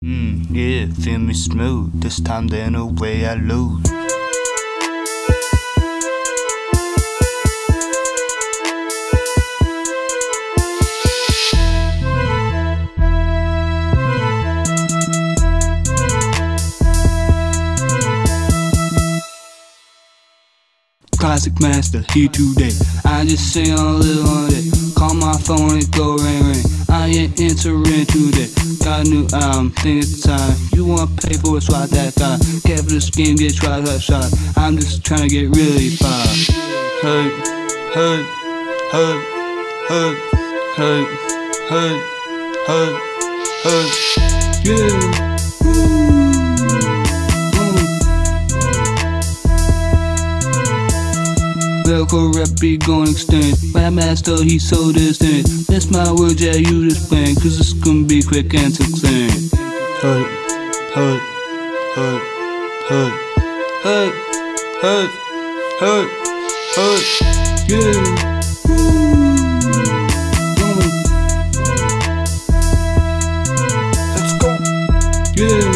Yeah, feel me smooth. This time there ain't no way I lose. Classic master, here today. I just sing on a little on it. Call my phone, it go ring ring. I ain't answering today. Got a new album, think it's time. You wanna pay for it, swat that guy. Get for this game, get shot. I'm just trying to get really far. Hurt, hurt, hurt, hurt, hurt, hurt, hurt, hurt. Yeah. Lyrical rap be going extinct. Rapmastuh, he's so distant. That's my words, yeah, you just playing. Cause it's gonna be quick and succinct. Hurt, hurt, hurt, hurt, hurt, hurt, hurt, hurt, yeah. Let's go, yeah.